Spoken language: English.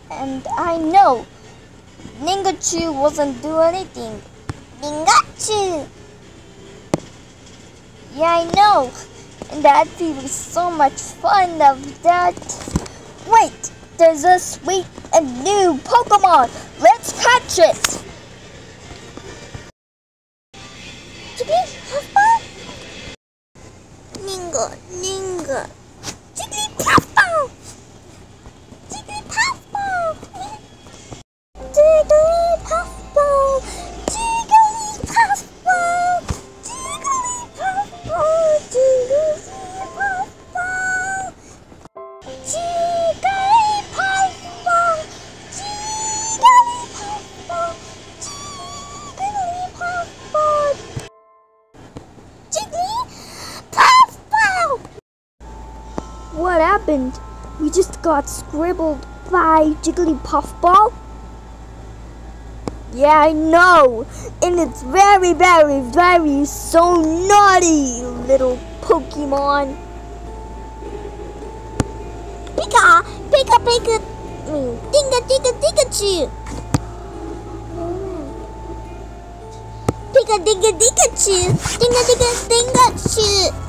And I know Ningachu wasn't doing anything. Ningachu! Yeah, I know. And that'd be so much fun of that. Wait, there's a sweet and new Pokemon. Let's catch it. Jigglypuffball? Ninga. Jigglypuffball! Jigglypuffball! Jigglypuffball! Jigglypuffball! Jigglypuffball! Jigglypuffball! Jigglypuffball! Jigglypuffball! Jigglypuffball! Jigglypuffball! What happened? We just got scribbled by Jigglypuffball? Yeah, I know. And it's very, very, very so naughty, little Pokemon. Pika! Dinga-dinga-dinga-choo! Pika-dinga-dinga-choo! Dinga-dinga-dinga-choo!